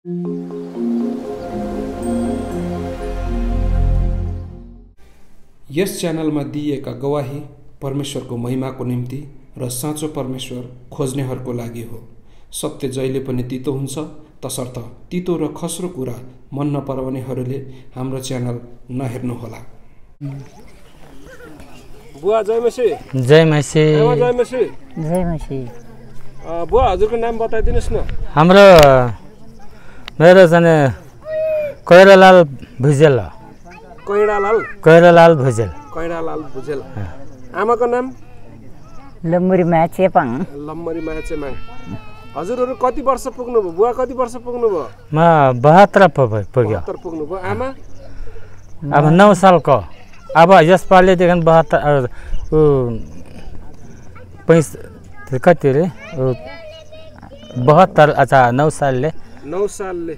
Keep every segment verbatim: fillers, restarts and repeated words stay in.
यस च्यानलमा दिइएका गवाही परमेश्वरको महिमाको निम्ति र साँचो परमेश्वर खोज्नेहरूको लागि हो। सत्य जहिले पनि तितो हुन्छ, तसर्थ तितो र खस्रो कुरा मन नपराउनेहरूले हाम्रो च्यानल नहेर्नुहोला। बुवा जय मसी। जय मसी। जय मसी। जय मसी। बुवा हजुरको नाम बताइदिनुहोस् न। हाम्रो मेरो जाने कैरालाल भुजेल। कैरालाल कैरालाल भुजेल। कैरालाल भुजेल। आमाको नाम लम्बरी माया चेपाङ। लम्बरी माया चेपाङ। हजुरहरू कति वर्ष पुग्नुभयो? बुवा कति वर्ष पुग्नुभयो? म बहत्तर पुग्यो। बहत्तर पुग्नुभयो। आमा अब नौ सालको। अब यसपालिदेखि बहत्तर पैँस कति रे बहत्तर। अच्छा नौ सालले नौ सालले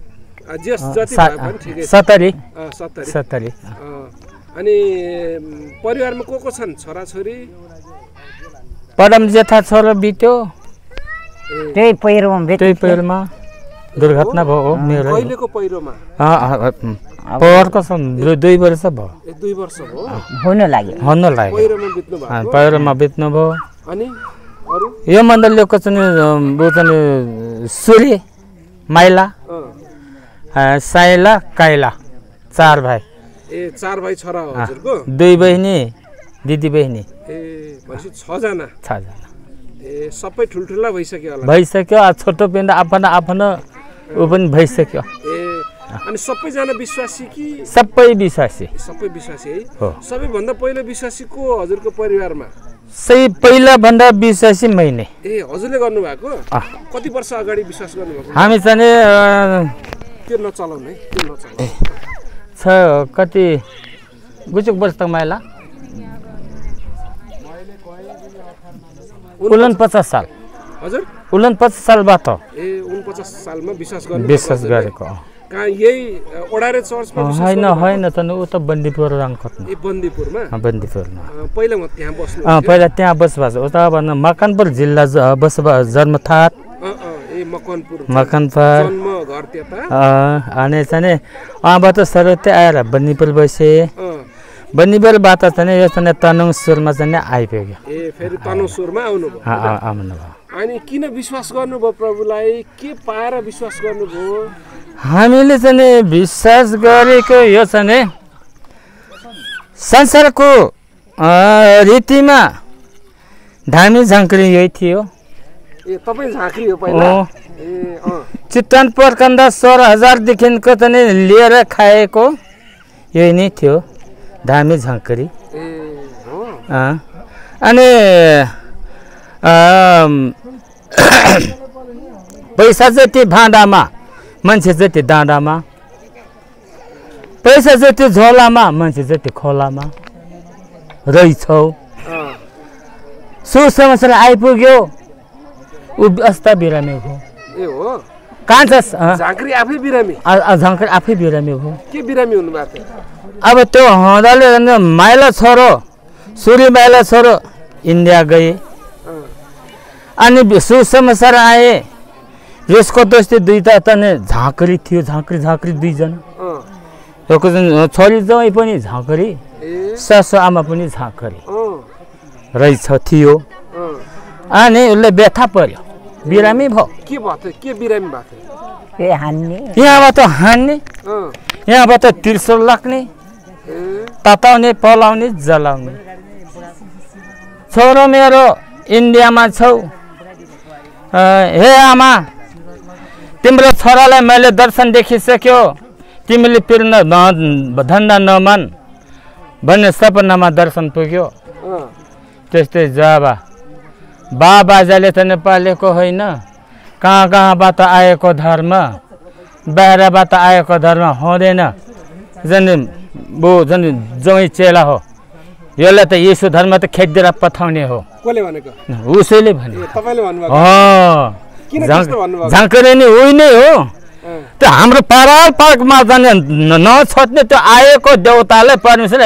सत्तरी सत्तरी सत्तरी। अनि परिवारमा को को छन्? छोराछोरी? परम जेठा छोरो बित्यो, त्यही पहिरोमा त्यही पहिरोमा दुर्घटना भयो मेरो। कहिलेको पहिरोमा? पोहोरको दुई वर्ष भयो। दुई वर्ष भयो हुन लाग्यो। हुन लाग्यो पहिरोमा बित्नु भयो। पहिरोमा बित्नु भयो। अनि अरु यो मण्डलीको चाहिँ उ चाहिँ सूर्य माइला साइला काइला चार भाइ। ए चार भाइ छोरा हो हजुरको? दुई बहिनी दिदी बहिनी। ए भनेपछि छ जना। छ जना। ए सबै ठुलठुला भइसक्यो होला? भइसक्यो। छोटो पिण्ड आफ्नो आफ्नो ऊ पनि भइसक्यो। ए अनि सबैजना विश्वासी कि? सबै विश्वासी। सबै विश्वासी है? हो। सबैभन्दा पहिलो विश्वासी को हजुरको परिवारमा? सही पहिला भन्दा विश्वासी मै नै। ए हजुरले गर्नुभएको? कति वर्ष अगाडि विश्वास गर्नुभएको? हामी चाहिँ त्यो नचलाउनु है, त्यो नचलाउनु। छ कति गुचुक वर्ष तक माइला उलन पचास साल। हजुर उलन पचास साल बाद। ए उनपचास सालमा विश्वास गर्नु? विश्वास गरेको। कहाँ यही ओडारे चर्चमा? होइन होइन त उ त बन्दीपुर रङकट। ए बन्दीपुरमा? बन्दीपुरमा पहिला म त्यहाँ बस्नु। अँ पहिला त्यहाँ बसोबास। उता भन्दा मकनपुर जिल्ला बसोबास जन्मथाट। ए मकनपुर मकनपुर जन्म घर त्यता। अनि चाहिँ अँबाट सरते आएर बन्दीपुर बसे। बन्दीपुरबाट चाहिँ यो चाहिँ तनहुँ सुरमा चाहिँ आइपुग्यो। ए फेरि तनहुँ सुरमा आउनुभयो? आउनुभयो। अनि किन विश्वास गर्नुभयो प्रभुलाई? के पाएर विश्वास गर्नुभयो? हामीले चाहिँ विश्वास गरेको यो चाहिँ संसारको रीतिमा धामी झाँक्री यही थियो। ए तपाईँ झाँक्री हो पहिला? ए अँ चितवन प्रखण्ड सोह्र हजारदेखिको चाहिँ लिएर खाएको यही नै थियो धामी झाँक्री। ए हो। अनि पैसा जति भाँडामा मान्छे जति डाँडामा, पैसा जति झोलामा मान्छे जति खोलामा रहेछौ। सुसमस्या आइपुग्यो ऊ अवस्था बिरामी हो। ए हो। कहाँ छ झाँक्री आफै बिरामी? झाँक्री आफै बिरामी हो। के बिरामी हुनुभएको थियो? अब त्यो हुँदाले माइला छोरो सूर्य माइला छोरो इन्डिया गए। अनि सुसमाचार आए यसको दोस्ती दुईटा त झाँक्री थियो। झाँक्री झाँक्री दुईजना। छोरी जवाई पनि झाँक्री, सासु आमा पनि झाँक्री रहेछ थियो। अनि उसले व्यथा पर्यो, बिरामी भयो। के भयो त? के बिरामी भएको थियो? ए हान्ने। यहाँबाट हान्ने, यहाँबाट त्रिशूल लाग्ने, तताउने, पलाउने, जलाउने। छोरो मेरो इन्डियामा छौ। हे आमा तिम्रो छोरालाई मैले दर्शन देखिसक्यो, तिमीले पिर्न धन्दा नमान भन्ने सपनामा दर्शन पुग्यो। त्यस्तै जाबा बाबाजाले त नेपालीको होइन, कहाँ कहाँबाट आएको धर्म, बाहिरबाट आएको धर्म हुँदैन। झन् बो झन् जमै चेला हो, यसलाई त यसो धर्म त खेदिएर पठाउने हो। कसले भनेको? उसैले भने। तपाईले भन्नुभएको? झाँक्री नै उही नै हो। त्यो हाम्रो पाराल पार्कमा जाने नछोड्ने त्यो आएको देउताले परमेश्वरले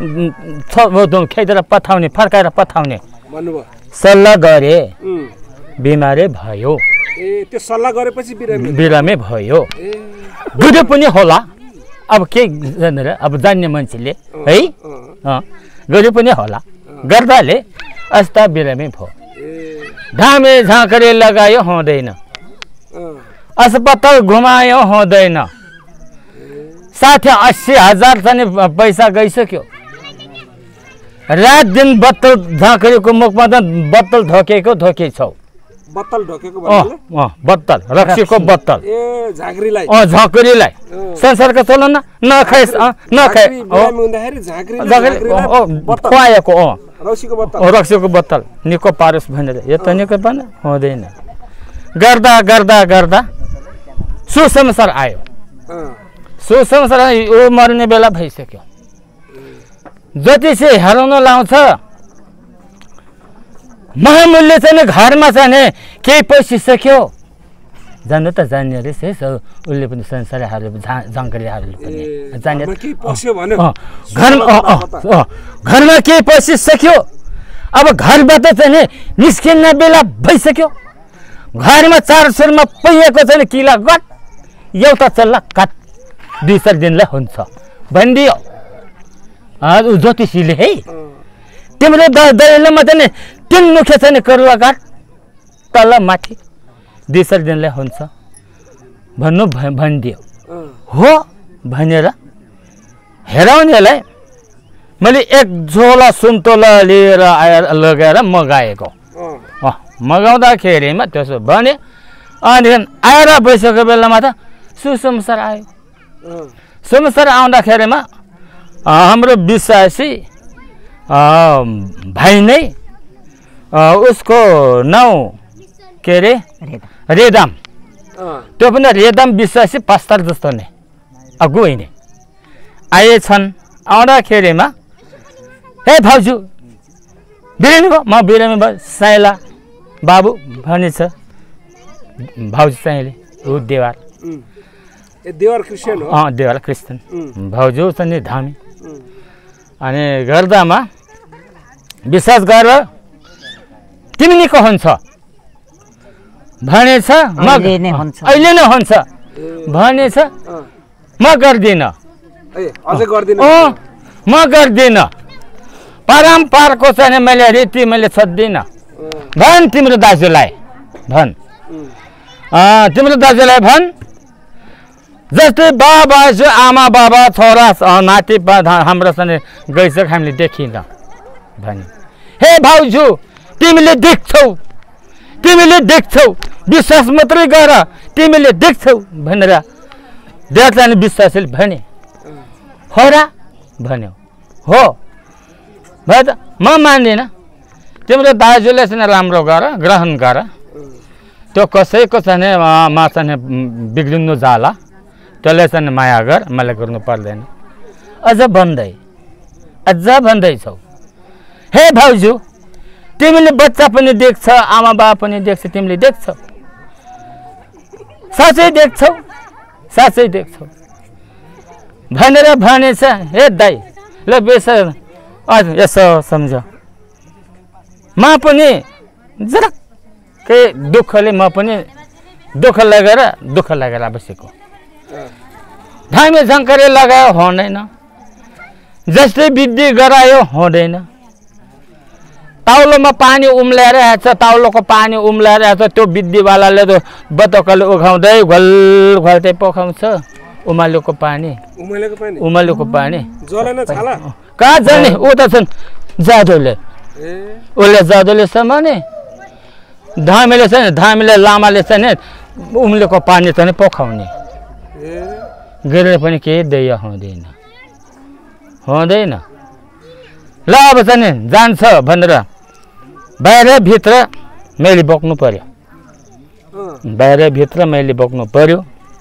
हामीले खेदेर पठाउने, फर्काएर पठाउने भन्नुभयो। सल्लाह गरे। बिमारै भयो। ए त्यो सल्लाह गरेपछि बिरामी बिरामी भयो। ए गुरु पनि होला अब के जानेर अब जान्ने मान्छेले है गुरु पनि होला गर्दाले अस्ता बिरामी भयो। घामे झाँक्री लगायो हुँदैन, अस्पताल घुमायो हुँदैन, साठी अस्सी हजार चाहिँ पैसा गइसक्यो। रात दिन बत्तल झाँक्रीको मुखमा त बत्तल धोकेको धोके छौ। बत्तल ढोकेको भन्नाले बत्तल रक्सीको बत्तल ए झाँक्रीलाई अँ झाँक्रीलाई संसारको चलन नखाए नखाए बिरामी हुँदाखेरि झाँक्रीले खुवाएको अँ रक्सीको बत्तल रक्सीको बत्तल निको पारोस् भनेर यो त निको पार्न हुँदैन। गर्दा गर्दा गर्दा सुसंसार आयो। सुसंसार ऊ मर्ने बेला भइसक्यो। ज्योतिषी हराउन लाउँछ महामूल्य चाहिँ घरमा चाहिँ केही पसिसक्यो। जान्नु त जान्ने रहेछ है उसले पनि संसार हाल्यो झाँक्रीहरूले पनि जान्ने घरमा घरमा केही पसिसक्यो। अब घरबाट चाहिँ निस्किने बेला भइसक्यो। घरमा चार सुरमा पहिएको चाहिँ किला गट एउटा चल्ला काट दुई चार दिनलाई हुन्छ भनिदियो ज्योतिषीले है। तिम्रो दैलोमा चाहिँ तिन मुखे चाहिँ करुवा काट तल माथि दुई चार दिनलाई हुन्छ भन्नु भनिदियो। हो भनेर हेराउनेलाई मैले एक झोला सुन्तोला लिएर आएर लगाएर मगाएको। मगाउँदाखेरिमा त्यसो भने अनि आएर बसेको बेलामा त सुसंसार आयो। सुसंसार आउँदाखेरिमा हाम्रो विश्वासी भाइ नै उसको नाउँ के अरे रेदाम, त्यो पनि रेदाम विश्वासी पास्टर जस्तो नै अगुवै नै आएछन्। आउँदाखेरिमा हे भाउजू बिरामी भयो, म बिरामी भयो साइला बाबु भनेछ भाउजू चाहिँले ऊ देवार देवार क्रिस्चियन हो। अँ देवार क्रिस्चियन भाउजू चाहिँ धामी। अनि गर्दामा विश्वास गरेर तिमी निको हुन्छ भनेछ। अहिले नै हुन्छ अहिले नै हुन्छ भनेछ। म गर्दिनँ म गर्दिनँ परम्पराको चाहिँ मैले रीति मैले छोड्दिनँ भन् तिम्रो दाजुलाई भन् तिम्रो दाजुलाई भन् जस्तै बाबा आमा बाबा छोरा नाति हाम्रो चाहिँ गइसक्यो हामीले देखिन भने हे भाउजू तिमीले देख्छौ तिमीले देख्छौ विश्वास मात्रै गर तिमीले देख्छौ भनेर देवताले विश्वासले भने हो र भन्यो। हो भाइ त म मान्दिनँ तिम्रो दाजुले चाहिँ राम्रो गर ग्रहण गर त्यो कसैको चाहिँ मा चाहिँ बिग्रिनु जाला त्यसले चाहिँ माया गर मलाई गर्नु पर्दैन। अझ भन्दै अझ भन्दैछौ हे भाउजू तिमीले बच्चा पनि देख्छ आमा बाबा पनि देख्छ तिमीले देख्छौ साँच्चै देख्छौ साँच्चै देख्छौ भनेर भनेछ। हे दाइ ल बेस यसो सम्झ म पनि जरक्कै दुःखले म पनि दुःख लगेर दुःख लगेर बसेको धामी झङ्करी लगायो हुँदैन, जस्तै विधि गरायो हुँदैन। ताउलोमा पानी उम्ल्याएर छ ताउलोको पानी उम्ल्याएर छ त्यो विधिवालाले त बतकले उघाउँदै घोल घोल्दै पकाउँछ उमालेको पानी उमालेको पानी उमालेको पानी जलेन छाला कहाँ जाने ऊ त छन् जादुले उसले जादुले समाने धामीले चाहिँ धामीले लामाले चाहिँ उम्लेको पानी चाहिँ पकाउने गिरे पनि केही दया हुँदैन हुँदैन। ल अब चाहिँ जान्छ भनेर बाहिर भित्र मैले बोक्नु पर्यो बाहिर भित्र मैले बोक्नु पर्यो।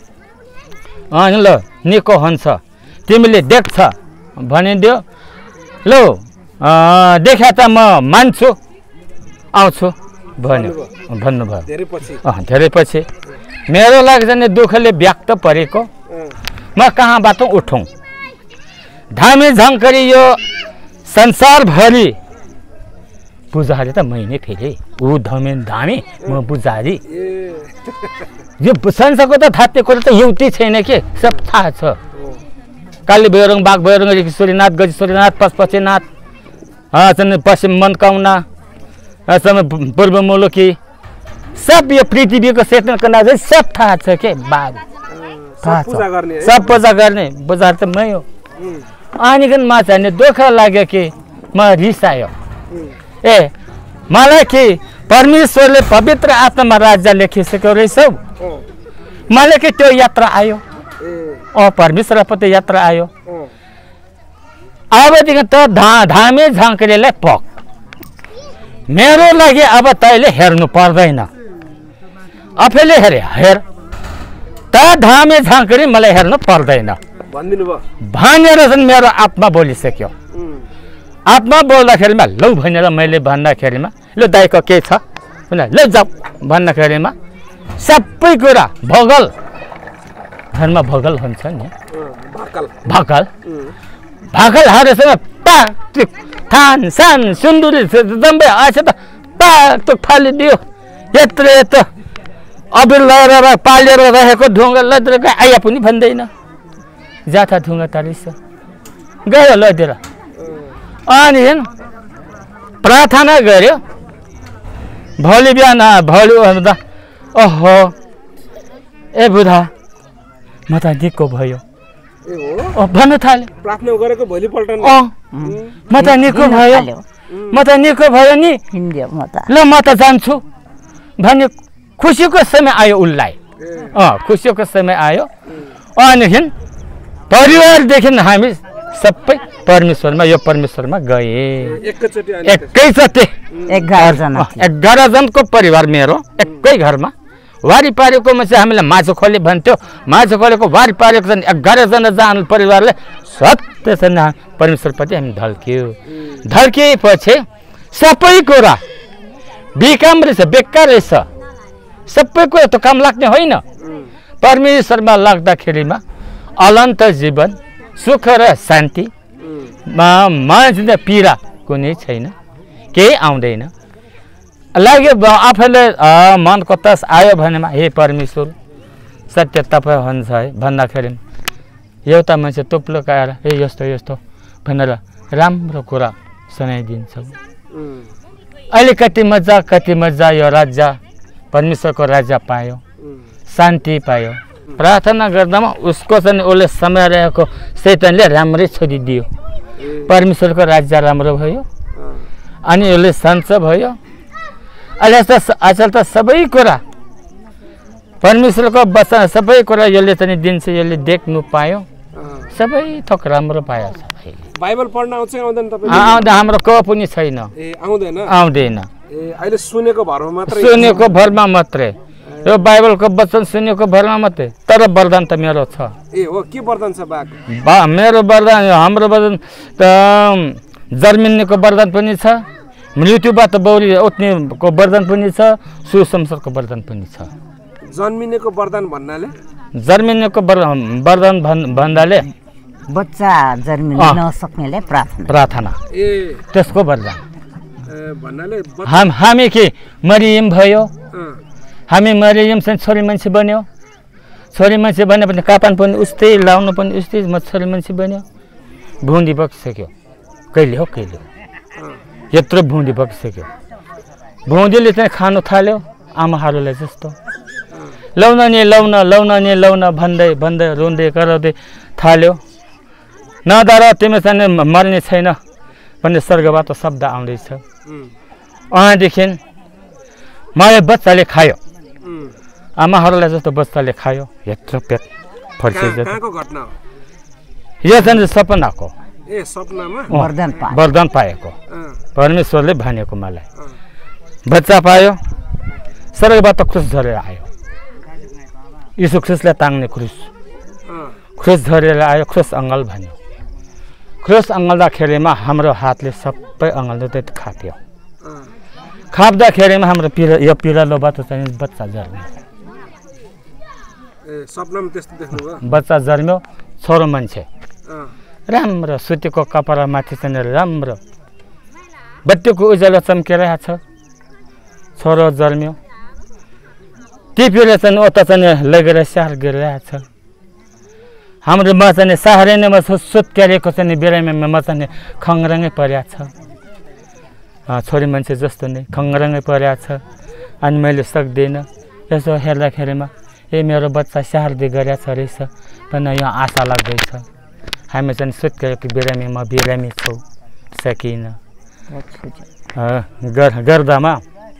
अनि ल निको हुन्छ तिमीले देख्छ भनिदियो। ल देखा त म मान्छु आउँछु भन्यो भन्नुभयो। धेरै पछि मेरो लागि चाहिँ दुःखले व्यक्त परेको म कहाँबाट उठौँ। धामी झङ्करी यो संसारभरि पुजारी त मैले फेरि ऊ धमे धामी म पुजारी ए यो संसारको त थाहा कुरो त एउटै छैन के सब थाहा छ काली भैरङ बाघ भैरङ किशोरीनाथ गजेश्वरीनाथ पशुपतिनाथ पश्चिम मनकाउना पूर्व मुलुकी सब यो पृथ्वीको चेतनको नाम सब थाहा छ के बाघ सब पूजा गर्ने है? सब पूजा गर्ने पुजारी त मै हो अनिकन मा चाहिँ दुःख लाग्यो कि म रिसायो ए मलाई कि परमेश्वरले पवित्र आत्मामा राज्य लेखिसक्यो रहेछौ मलाई कि त्यो यात्रा आयो अ परमेश्वरपट्टि यात्रा आयो अबदेखि त धा धामे झाँक्रीलाई पक मेरो लागि अब तैँले हेर्नु पर्दैन आफैले हेरे हेर त धामे झाँक्री मलाई हेर्नु पर्दैन भनिदिनु भयो भनेर चाहिँ मेरो आत्मा बोलिसक्यो आत्मा बोल्दाखेरिमा लौ भनेर मैले भन्दाखेरिमा ल दाइको के छ ल जाऊ भन्दाखेरिमा सबै कुरा भगल घरमा भगल हुन्छ नि भाकल भाकल भाकल हारेसँग पाक थान सान सुन्दुरी जम्बै आएछ त पाक फालिदियो यत्र यत्र अबिर लगाएर पालेर रहेको ढुङ्गा लैदिएर आया पनि भन्दैन जाथा ढुङ्गा तारिस गयो लैदिएर अनि प्रार्थना गर्यो भोलि बिहान भोलि ओहो ए बुढा म त निको भयो भन्नु थाल्यो प्रार्थना गरेको भोलिपल्ट अँ म त निको भयो म त निको भयो नि ल म त जान्छु भन्ने खुसीको समय आयो उसलाई अँ खुसीको समय आयो अनिदेखि परिवारदेखि हामी सबै परमेश्वरमा यो परमेश्वरमा गए एकैचोटि एघारजना एघारजनको परिवार मेरो एकै घरमा वारिपारिको मान्छे हामीलाई माछो खोले भन्थ्यो माछो खोलेको वारिपारिको चाहिँ एघारजना जानु परिवारले सत्यसँग परमेश्वरप्रति हामी ढल्क्यो ढल्किएपछि सबै कुरा बेकाम रहेछ बेकार रहेछ सबै कुरा त काम लाग्ने होइन परमेश्वरमा लाग्दाखेरिमा अनन्त जीवन सुख र शान्तिमा मान्छे पीडा कुनै छैन केही आउँदैन लाग्यो आफैले मनको तस आयो भनेमा हे परमेश्वर सत्य तपाईँ हुन्छ है भन्दाखेरि एउटा मान्छे तुप्लो आएर ए यस्तो यस्तो भनेर राम्रो कुरा सुनाइदिन्छ अहिले कति मजा कति मजा यो राज्य परमेश्वरको राज्य पायो शान्ति पायो प्रार्थना गर्दामा उसको चाहिँ उसले समय रहेको शैतानले राम्रै छोडिदियो परमेश्वरको राज्य राम्रो भयो अनि उसले सन्च भयो अहिले त आजकल त सबै कुरा परमेश्वरको वचन सबै कुरा यसले चाहिँ दिन्छ यसले देख्नु पायो सबै थोक राम्रो पायो बाइबल पढ्न आउँछ आउँदैन तपाईँ आउँदा हाम्रो को पनि छैन ए आउँदैन आउँदैन ए अहिले सुनेको भरमा मात्रै सुनेको भरमा मात्रै यो बाइबलको वचन सुनेको भरमा मात्रै तर वरदान त मेरो छ ए हो के वरदान छ बाक बा मेरो वरदान हाम्रो वरदान त जर्मिनीको वरदान पनि छ मृत्युबाट बौरी उठ्नेको वरदान पनि छ सुसंसारको वरदान पनि छ जन्मिनेको वरदान भन्नाले जर्मिनीको वरदान भन्दाले बच्चा जन्मिन नसक्नेले प्रार्थना प्रार्थना ए त्यसको वरदान भन्नाले हाम हामी के मरियम भयो हामी मरियम चाहिँ छोरी मान्छे बन्यो छोरी मान्छे बन्यो भने कापान पनि उस्तै लाउनु पनि उस्तै म छोरी मान्छे बन्यो भुँडी बगिसक्यो कहिले हो कहिले हो यत्रो भुँडी बगिसक्यो भुँडीले चाहिँ खानु थाल्यो आमाहरूलाई जस्तो लाउन नि लाउन लाउन नि लाउन भन्दै भन्दै रुँदै कराउँदै थाल्यो नदार तिमी चाहिँ मर्ने छैन भन्ने स्वर्गबाट शब्द आउँदैछ अहाँदेखि माया बच्चाले खायो आमाहरूलाई जस्तो बच्चाले खायो यत्रो पेट फर्कियो यो चाहिँ सपनाको ए सपनामा वरदान पाए वरदान पाएको परमेश्वरले भनेको मलाई बच्चा पायो स्वर्गबाट क्रुस झरेर आयो यीशु ख्रिस्टलाई ताङ्ने क्रुस क्रुस झरेर आयो क्रुस अङ्गल भन्यो क्रुस अङ्गल्दाखेरिमा हाम्रो हातले सबै अङ्गल त्यति खाप्यो खाप्दाखेरिमा हाम्रो पिरा यो पिरालोबाट चाहिँ बच्चा जन्म्यो ए सपनामा त्यस्तो देख्नुभयो बच्चा जन्म्यो छोरो मान्छे राम्रो सुतीको कपडा माथि चाहिँ राम्रो बत्तीको उज्यालो चम्किरहेको छ छोरो जन्म्यो टिपीले चाहिँ उता चाहिँ लगेर स्याहार गरिरहेको छ हाम्रो म चाहिँ सहारेनीमा सुत्केरेको चाहिँ बिरामीमा म चाहिँ खङ्ग्राङै परेको छ छोरी मान्छे जस्तो नै खङ्ग्राङै परेको छ अनि मैले सक्दिनँ यसो हेर्दाखेरिमा ए मेरो बच्चा स्याहार्दै गरेको छ रहेछ पनि यो आशा लाग्दैछ हामी चाहिँ सुत्केरेको बिरामीमा बिरामी छौँ सकिनँ गर्दामा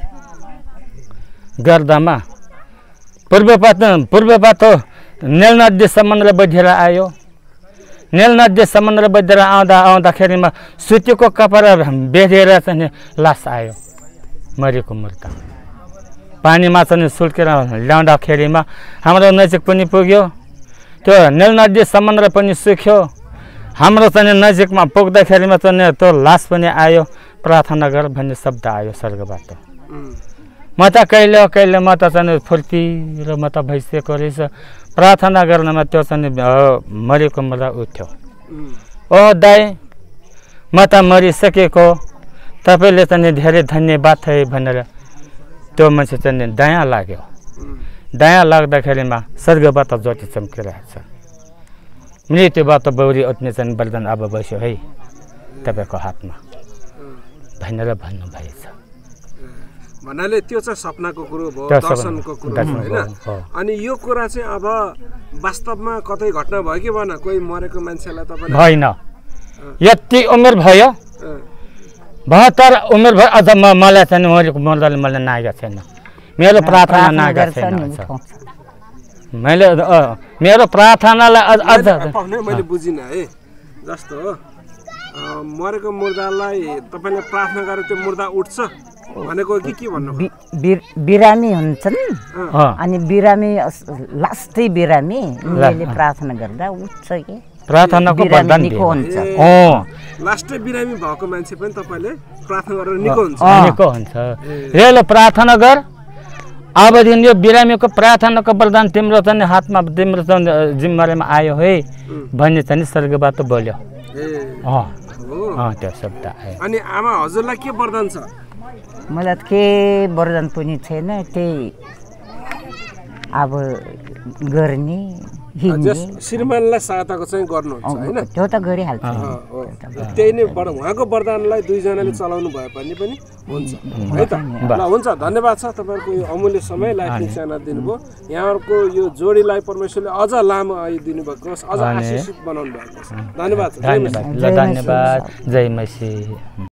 गर्दामा पूर्वबाट पूर्वबाट नेल नदी समुद्र बढेर आयो नेल नदी समुद्र बढेर आउँदा आउँदाखेरिमा सुतीको कपडा बेधेर चाहिँ लास आयो मरेको मुर्दा पानीमा चाहिँ सुल्केर ल्याउँदाखेरिमा हाम्रो नजिक पनि पुग्यो त्यो नेल नदी समुद्र पनि सुक्यो हाम्रो चाहिँ नजिकमा पुग्दाखेरिमा चाहिँ त्यो लास पनि आयो प्रार्थना गर भन्ने शब्द आयो स्वर्गबाट म त कहिले कहिले म त चाहिँ फुर्ती र म त भइसकेको रहेछ प्रार्थना गर्नमा त्यो चाहिँ मरेको मुर्दा उठ्यो ओ दाइ म त मरिसकेको तपाईँले चाहिँ धेरै धन्यवाद है भनेर त्यो मान्छे चाहिँ दया लाग्यो दया लाग्दाखेरिमा स्वर्गबाट ज्योति चम्किरहेको छ मृत्युबाट बौरी उठ्ने चाहिँ वरदान अब बस्यो है तपाईँको हातमा भनेर भन्नुभएछ भन्नाले त्यो चाहिँ सपनाको कुरो भयो दर्शनको कुरो होइन अनि यो कुरा चाहिँ अब वास्तवमा कतै घटना भयो कि भएन कोही मरेको मान्छेलाई तपाईँले भएन यति उमेर भयो बहत्तर उमेर भयो अझ म मलाई चाहिँ मरेको मर्दाले मलाई नागेको छैन मेरो प्रार्थना नागेको छैन मैले मेरो प्रार्थनालाई अझ मैले बुझिनँ है जस्तो हो मरेको मुर्दालाई तपाईँले प्रार्थना गरेर त्यो मुर्दा उठ्छ भनेको कि के भन्नु बिरामी हुन्छन् अनि बिरामी लास्टै बिरामी मैले प्रार्थना गर्दा उठ्छ कि प्रार्थनाको वरदान हुन्छ लास्टै बिरामी भएको मान्छे पनि तपाईँले प्रार्थना गरेर निको हुन्छ निको हुन्छ रेलो प्रार्थना गर अबदेखि यो बिरामीको प्रार्थनाको वरदान तिम्रो चाहिँ हातमा तिम्रो चाहिँ जिम्मेवारीमा आयो है भन्ने चाहिँ स्वर्गबाट बोल्यो त्यो शब्द आयो अनि आमा हजुरलाई के वरदान छ मलाई त के वरदान पनि छैन त्यही अब गर्ने श्रीमानलाई सहायताको चाहिँ गर्नुहुन्छ होइन त्यो त गरिहाल्छ त्यही नै उहाँको वरदानलाई दुईजनाले चलाउनु भए पनि पनि हुन्छ है त ल हुन्छ धन्यवाद छ तपाईँहरूको यो अमूल्य समय लाइफ च्यानल दिनुभयो यहाँहरूको यो जोडीलाई परमेश्वरले अझ लामो आयु दिनुभएको होस् अझ आशिषित बनाउनु भएको होस् धन्यवाद धन्यवाद जय मसी।